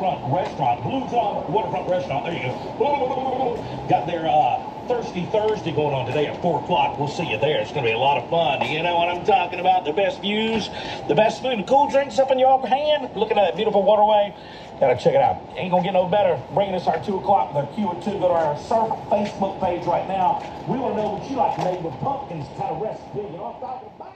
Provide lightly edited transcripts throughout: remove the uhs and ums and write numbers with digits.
waterfront restaurant, Blue Zone Waterfront Restaurant. There you go. Got their Thirsty Thursday going on today at 4 o'clock. We'll see you there. It's going to be a lot of fun. You know what I'm talking about? The best views, the best food and cool drinks up in your hand. Looking at that beautiful waterway. Gotta check it out. Ain't gonna get no better. Bringing us our 2 o'clock, the Q&2. Go to our Surf Facebook page right now. We want to know what you like made with pumpkins kind of recipe. You know what I'm talking about?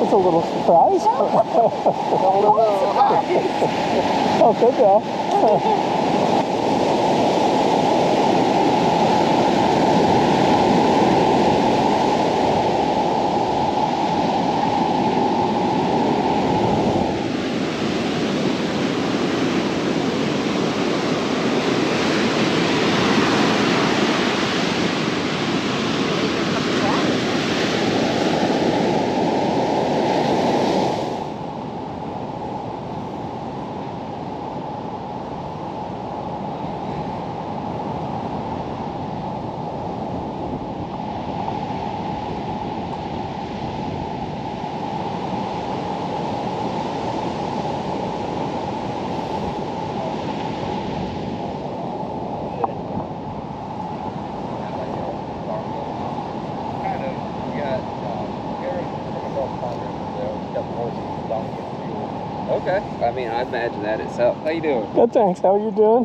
That's a little surprise. Oh, good job. Okay. I mean, I imagine that itself. How you doing? Good, thanks. How are you doing?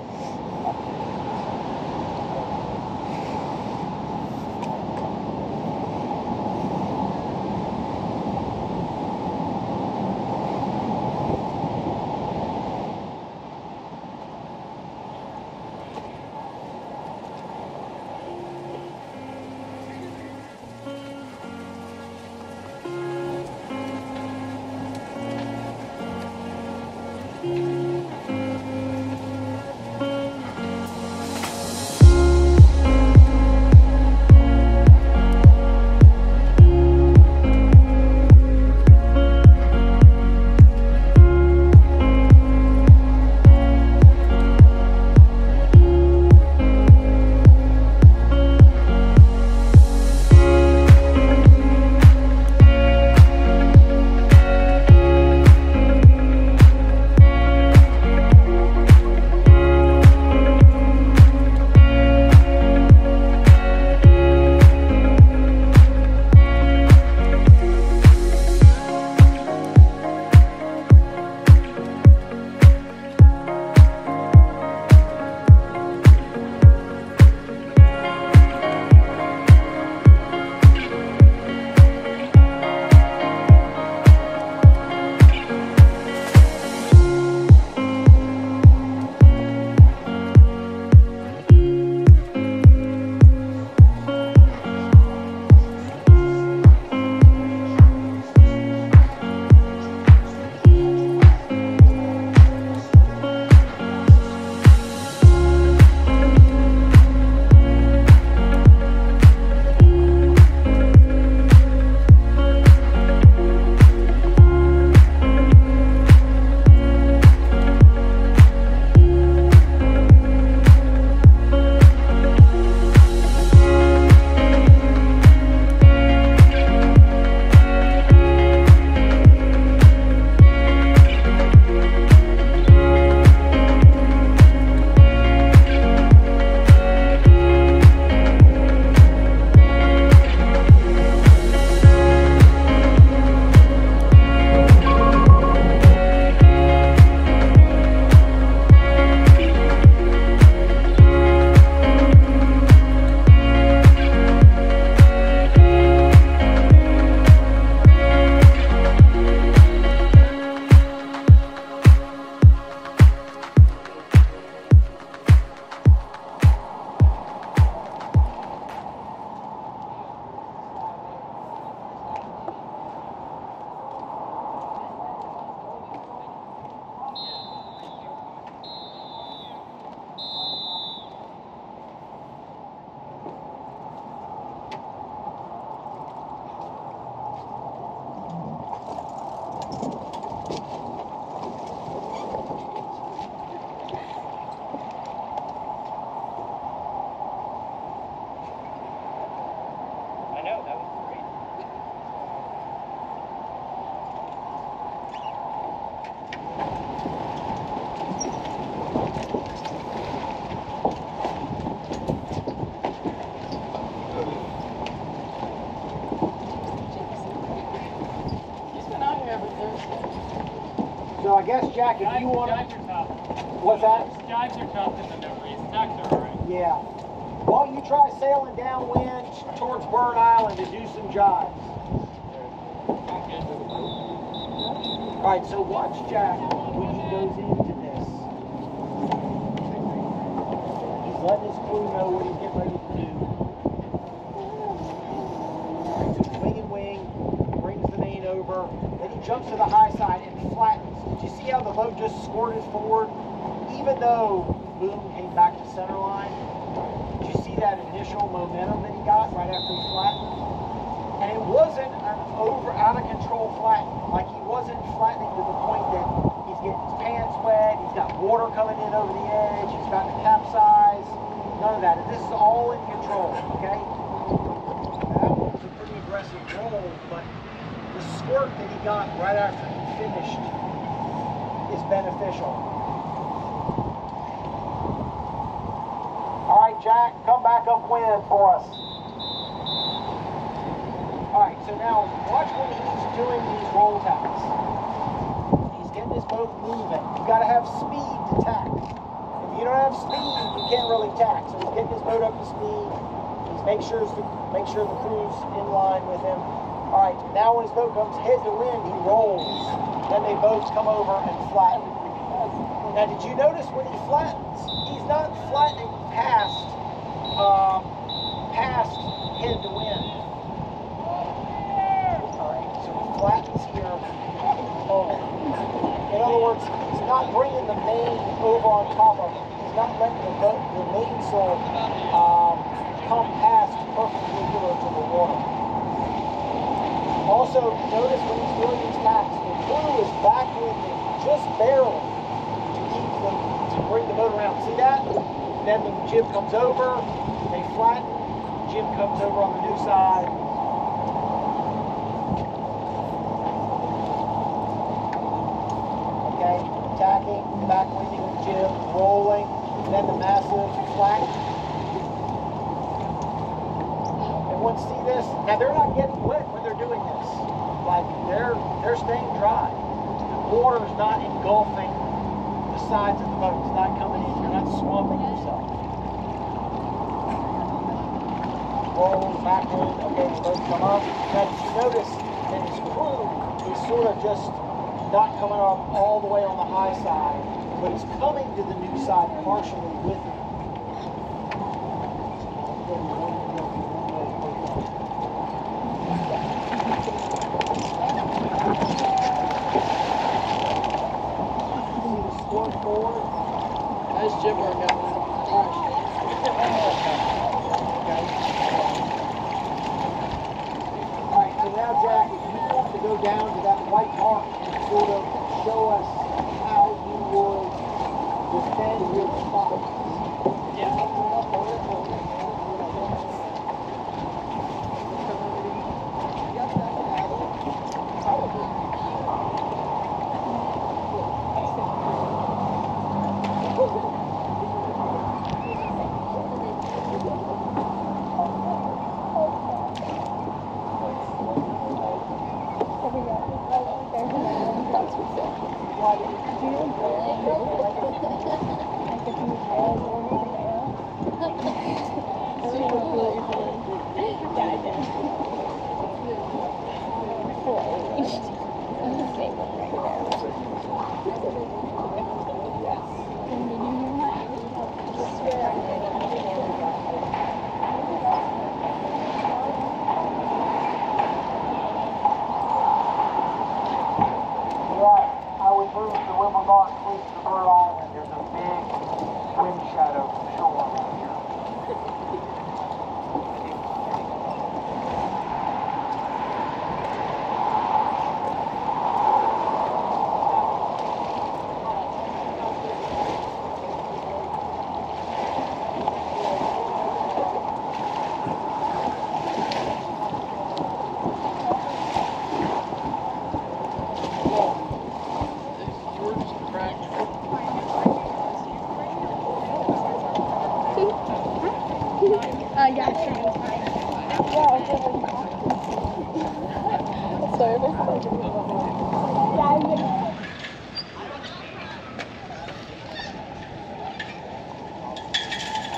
So I guess, Jack, if you want to... What's that? Jives are tough in the memories. Tacks are alright. Yeah. Why don't you try sailing downwind towards Bird Island to do some jives? All right, so watch Jack when he goes into this. He's letting his crew know what he's getting ready to do. All right, so wing and wing, brings the main over, then he jumps to the high side and flattens. Did you see how the boat just squirted forward? Even though boom came back to center line, did you see that initial momentum that he got right after he flattened? And it wasn't an out of control flatten. Like he wasn't flattening to the point that he's getting his pants wet, he's got water coming in over the edge, he's about to capsize. None of that. And this is all in control, okay? That was a pretty aggressive roll, but the squirt that he got right after he finished is beneficial. All right, Jack, come back upwind for us. Alright, so now watch when he's doing these roll tacks. He's getting his boat moving. You gotta have speed to tack. If you don't have speed, you can't really tack. So he's getting his boat up to speed. He's make sure the crew's in line with him. Alright, now when his boat comes head to wind, he rolls. Then they both come over and flatten. Now did you notice when he flattens, he's not flattening past head to wind. Flattens here. In other words, he's not bringing the main over on top of him. He's not letting the mainsail come past perpendicular to the water. Also, notice when he's doing these tacks, the crew is backwinding just barely to bring the boat around. See that? Then the jib comes over, they flatten, jib comes over on the new side. Tacking, back winding the jib, rolling, then the massive flat. Everyone see this? Now they're not getting wet when they're doing this. Like they're staying dry. The water's not engulfing the sides of the boat. It's not coming in. You're not swamping yourself. Roll, back wind, okay, the boat come up. Now did you notice that his crew is sort of just not coming up all the way on the high side, but it's coming to the new side partially with it. See the squirt forward? Nice jib work out there. Okay. Alright, so now Jack, if you want to go down to that white mark, sort of show us how you would defend your spot.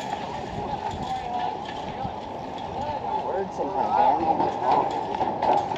Words sometimes.